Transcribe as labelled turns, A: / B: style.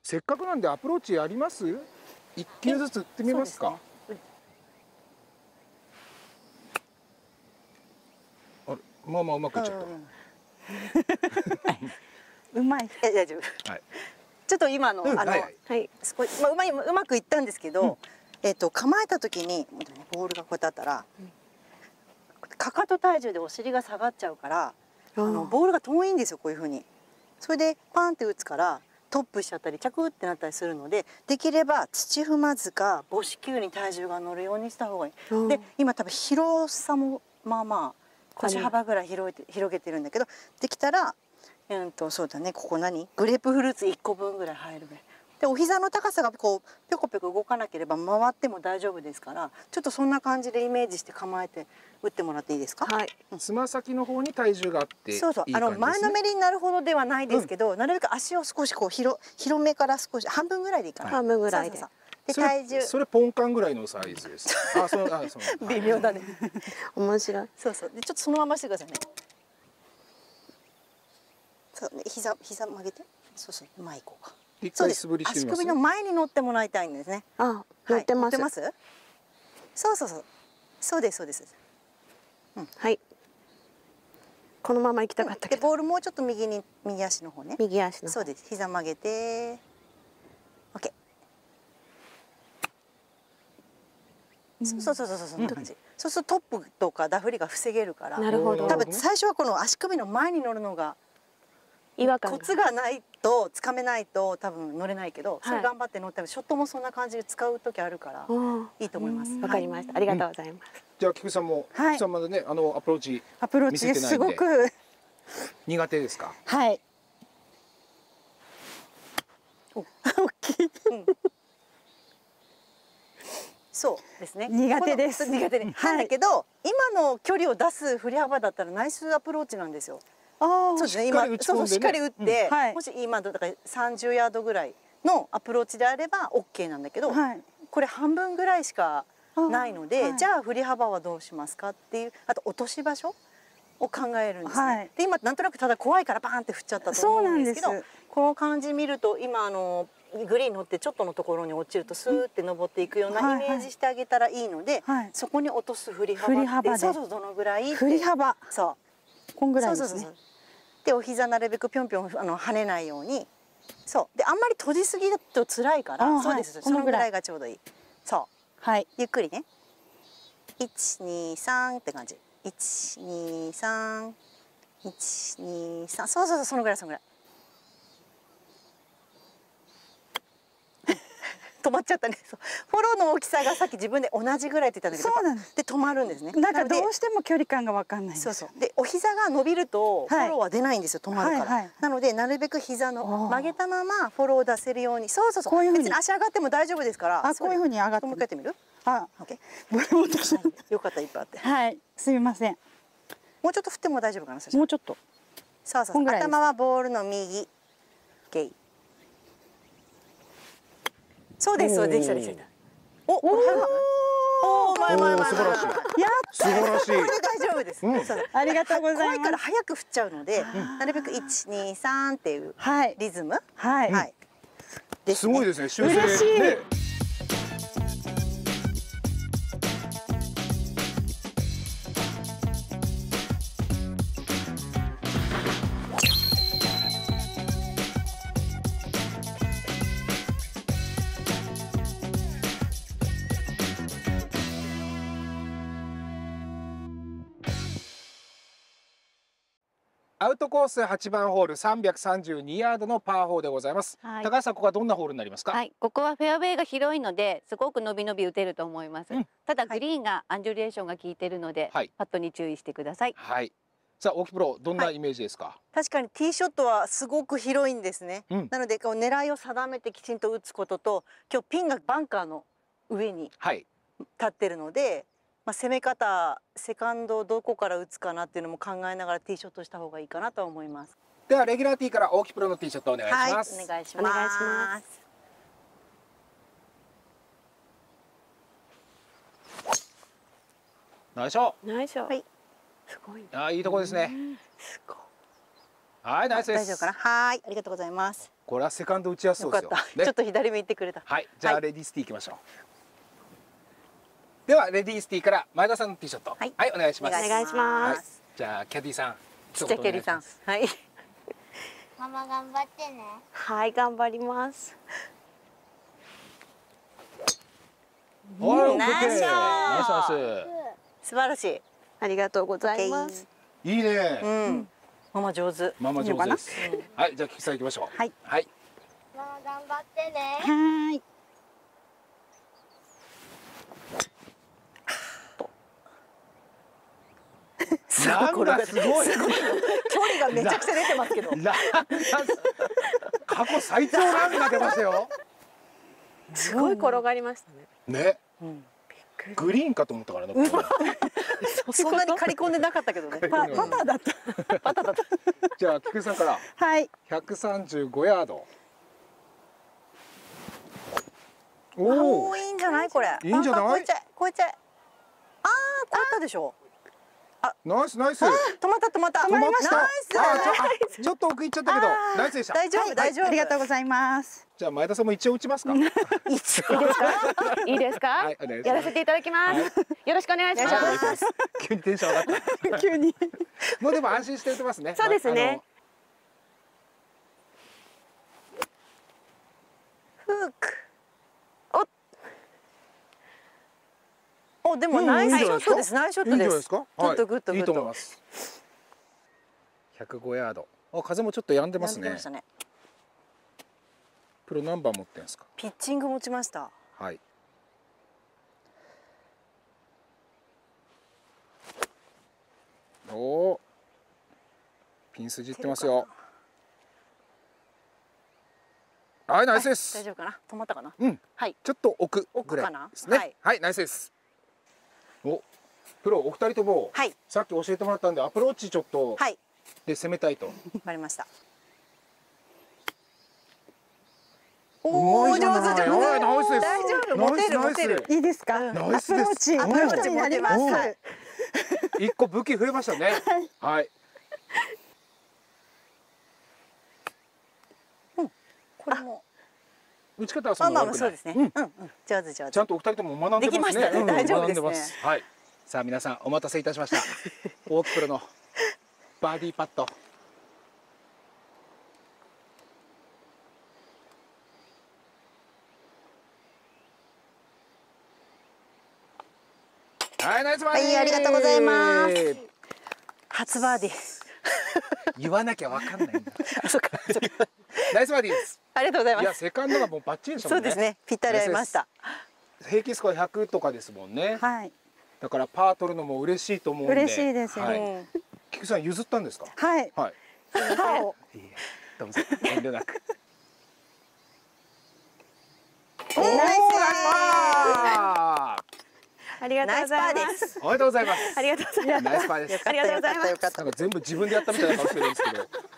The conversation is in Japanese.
A: せっかくなんでアプローチやります？一球ずつ打ってみますか。あれ、まあまあうまくいっちゃった。
B: うまい。大丈夫。
A: はい。
B: ちょっと今の
C: はい。
B: 少しうまくいったんですけど、構えた時にボールがこうやってあったら、かかと体重でお尻が下がっちゃうから、ボールが遠いんですよ、こういう風に。それでパンって打つからトップしちゃったりチャクってなったりするので、できれば土踏まずか母子球に体重が乗るようにした方がいい。で今多分広さもまあまあ腰幅ぐらい広げてるんだけど、できたらそうだね、ここグレープフルーツ1個分ぐらい入るぐらいで、お膝の高さがこうぴょこぴょこ動かなければ回っても大丈夫ですから、ちょっとそんな感じでイメージして構えて打ってもらっていいですか。はい。
A: つま先の方に体重があって、
B: そうそう、前のめりになるほどではないですけど、なるべく足を少しこう広めから少し半分ぐらいでいいかな。半分ぐらいで。で体重。
A: それポンカンぐらいのサイズです。
B: 微妙だね。
C: 面白い。
B: そうそう。でちょっとそのまましてくださいね。そうね、膝曲げて。そうそう、前行こうか。
A: 一回素振りしてみます。
B: 足首の前に乗ってもらいたいんですね。
C: あ、乗ってます。
B: 乗ってます。そうそうそう。そうですそうです。
C: はい。このまま行きたかったけど。
B: でボールもうちょっと右足の方ね。
C: 右足の。
B: そうです。膝曲げて。オッケー。そうそんな感じ。そうするとトップとかダフりが防げるから。
C: なるほど。
B: 多分最初はこの足首の前に乗るのがコツがないとつかめないと多分乗れないけど、それ頑張って乗ったらショットもそんな感じで使う時あるからいいと思います。
C: わかりました。ありがとうございます。
A: じゃあ菊さんも、菊さんまだねアプローチ
B: すごく
A: 苦手ですか。
B: はい。大きい。そうですね。苦手です。苦手で。なんだけど今の距離を出す振り幅だったらナイスアプローチなんですよ。そうですね。今しっかり打って、もし今だから30ヤードぐらいのアプローチであれば OK なんだけど、これ半分ぐらいしかないので、じゃあ振り幅はどうしますかっていう、あと落とし場所を考えるんですね。で今なんとなくただ怖いからバーンって振っちゃったと思うんですけど、この感じ見ると今グリーン乗ってちょっとのところに落ちるとスーって登っていくようなイメージしてあげたらいいので、そこに落とす振り幅ってそうそうどのぐらい
C: 振り幅
B: そうこんぐらいですね。でお膝なるべくぴょんぴょん跳ねないように、そうであんまり閉じすぎると辛いから、そうです、そのぐらいがちょうどいい。そうゆっくりね、123って感じ、123、123、そうそのぐらいそのぐらい。止まっちゃったね。フォローの大きさがさっき自分で同じぐらいって言ったんだけど、そうなんです。で止まるんですね。
D: なんかどうしても距離感が分かんないんです。
B: そうそう。でお膝が伸びるとフォローは出ないんですよ、止まるから。なのでなるべく膝の曲げたままフォローを出せるように。そうそうそう。こういう風に別に足上がっても大丈夫ですから。
D: あ、こういう風に上がって。
B: もう一回やってみる？
D: あ、
B: オッケ
D: ー。ボール持ってきた。
B: よかった、いっぱいあって。
D: はい。すみません。
B: もうちょっと振っても大丈夫かな。
D: もうちょっと。
B: そうそう。頭はボールの右。オッケー。そうです、そうできたできた。お、前
A: 素晴らしい。素晴らしい。
B: これで大丈夫です。
D: ありがとうございます。
B: 怖いから早く振っちゃうので、なるべく1、2、3っていうリズム。
D: はい。
A: すごいですね。修正。
D: 嬉しい。
A: アウトコース8番ホール332ヤードのパー4でございます。高橋さん、ここはどんなホールになりますか？
E: はい、ここはフェアウェイが広いのですごく伸び伸び打てると思います。ただグリーンがアンジュレーションが効いているので、パットに注意してください。
A: はい。さあ、大木プロ、どんなイメージですか？
B: 確かにティーショットはすごく広いんですね。なのでこう狙いを定めてきちんと打つことと、今日ピンがバンカーの上に立ってるので。攻め方、セカンドをどこから打つかなっていうのも考えながらティーショットした方がいいかなと思います。
A: ではレギュラーティーから大木プロのティーショットお願いします。
B: お願いします。
A: ナイスショット。
C: ナイスショット。
B: はい。
C: すごい。
A: あ、いいとこですね。
C: すごい。
A: はい、ナイスです。
B: 大丈夫かな。はい、ありがとうございます。
A: これはセカンド打ちやすそうですよ。
B: よかった。ちょっと左目行ってくれた。
A: はい、じゃあレディースティー行きましょう。ではレディースティーから前田さんのティーショット。はい、お願いします。
C: お願いします。
A: じゃあキャディさん。
B: じゃあケリーさん。はい。
F: ママ頑張ってね。
C: はい、頑張ります。
A: はい、
B: ナイスショット
A: ナイスナイ
B: 素晴らしい。
C: ありがとうございます。
A: ス。いいね。
B: うん。ママ上手。
A: ママ上手です。はい、じゃあキキさん行きましょう。
B: はい。
A: はい。
F: ママ頑張ってね。
D: はーい。
A: なんかすごい。
B: 距離がめちゃくちゃ出てますけど。
A: 過去最長ランが出ましたよ。
C: すごい転がりましたね。
A: ね。グリーンかと思ったからね。
B: そんなに刈り込んでなかったけどね。
D: パターだった。
B: パタだった。
A: じゃあ菊池さんから
D: はい。
A: 135ヤード。おお。
B: おお、いいんじゃないこれ。
A: いいんじゃない
B: 超えちゃえ、超えちゃえ。ああ、超えたでしょ。
A: ナイスナイス。
B: 止まった止まった。
A: 止まった。
B: ナイス。
A: ちょっと奥行っちゃったけどナイスでした。
B: 大丈夫大丈夫。
D: ありがとうございます。
A: じゃあ前田さんも一応打ちますか。
C: いいですか？いいですか？
A: はいお願いします
C: やらせていただきます。よろしくお願いします。
A: 急にテンション上がった。
D: 急に。
A: もうでも安心して打てますね。
C: そうですね。
B: フック。お、でもナイスショットです。ナイスショットです。
A: いいんじゃないですか。
B: ちょっとグッとグッと
A: いいと思います。105ヤード。あ、風もちょっと止んでますね
B: やってました。ね。
A: プロ何番持ってんですか。
B: ピッチング持ちました。
A: はい。おお。ピン筋いってますよ。はい、ナイスです。
B: 大丈夫かな。止まったかな。
A: うん。
B: はい。
A: ちょっと奥ぐらいですね。
B: 奥かな。
A: はい、ナイスです。お、プロお二人とも、
B: はい
A: さっき教えてもらったんでアプローチちょっと
B: はい。
A: で攻めたいと。
B: わかりました。
A: う
B: おお、
A: まいじゃない
B: 上手上手。
A: はいナイスです
B: 大丈夫。モテる
A: ナイス
B: モテる。
D: いいですか。
A: ナイスです
D: アプローチ。
A: うん
D: アプローチになります。
A: うん
D: はい。
A: 一個武器増えましたね。はい。
B: これも。
A: 打ち方はそ
B: まあまあ
A: んな悪くない。
B: そうですね。
A: うん
B: うんうん。上手上手。
A: ちゃんとお二人とも学んでますね。
B: できましたね
A: うん
B: 大丈夫ですね
A: 学んますはい。さあ皆さんお待たせいたしました。大木プロのバーディーパット。はいナイスバーディー。
B: はいありがとうございます初バーディー。
A: 言わなきゃわかんないんだ。ナイスバーディーです。
B: ありがとうございま
A: いや
B: す。
A: セカンドがもうバッチリでしたもね。
B: そうんですね。ぴったり合いました。
A: 平均スコア100とかですもんね。
D: はい。
A: だからパー取るのも嬉しいと思うんで。
D: 嬉しいですよ
A: はい。
B: うん
A: 菊池さん譲ったんですか。
D: はい。
A: はい。
D: 歯を。
A: いいえどうぞ遠慮なく。
B: ナイス
A: あ
C: ありがとうございます。
A: ーおめでとうございます。
C: ありがとうございます。
A: ナイスパーです。
C: ありがとうございます
B: よかったよかった。
A: なんか全部自分でやったみたいな顔してるんですけど。